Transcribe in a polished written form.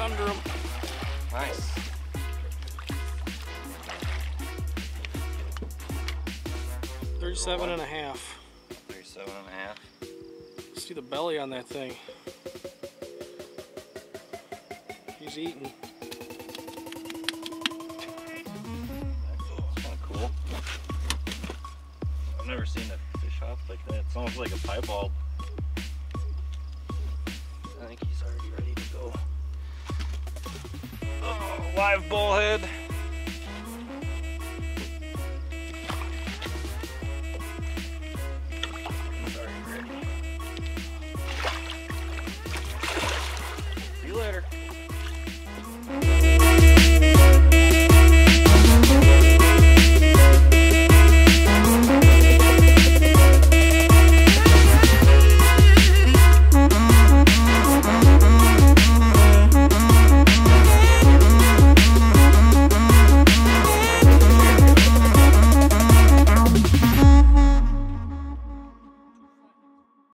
under him. Nice. $37.5. 37.5. See the belly on that thing. He's eating. That's kind of cool. I've never seen a fish hop like that. It's almost like a piebald. I think he's already ready to go. Oh, live bullhead. He's already ready. See you later.